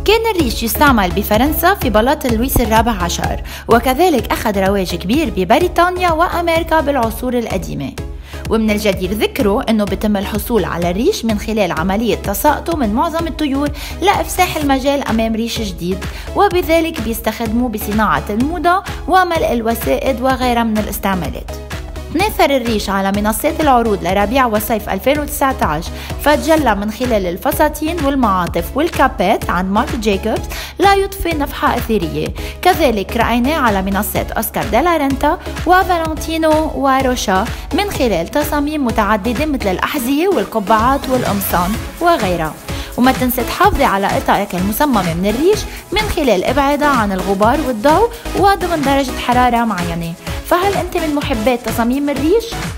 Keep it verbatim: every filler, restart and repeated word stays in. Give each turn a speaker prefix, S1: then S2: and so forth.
S1: كان الريش يستعمل بفرنسا في بلاط لويس الرابع عشر، وكذلك أخذ رواج كبير ببريطانيا وأمريكا بالعصور القديمة. ومن الجدير ذكره أنه بتم الحصول على الريش من خلال عملية تساقطه من معظم الطيور لإفساح المجال أمام ريش جديد، وبذلك بيستخدموه بصناعة الموضة وملء الوسائد وغيرها من الاستعمالات. تناثر الريش على منصات العروض لربيع وصيف ألفين وتسعة عشر، فتجلى من خلال الفساتين والمعاطف والكابات عند مارك جاكوبز لا يضفي نفحة أثرية. كذلك رأيناه على منصات أوسكار ديلا رينتا وفالنتينو وروشا من خلال تصاميم متعددة مثل الأحذية والقبعات والقمصان وغيرها. وما تنسى تحافظي على قطعك المصممة من الريش من خلال إبعادها عن الغبار والضوء وضمن درجة حرارة معينة. فهل أنت من محبات تصاميم الريش؟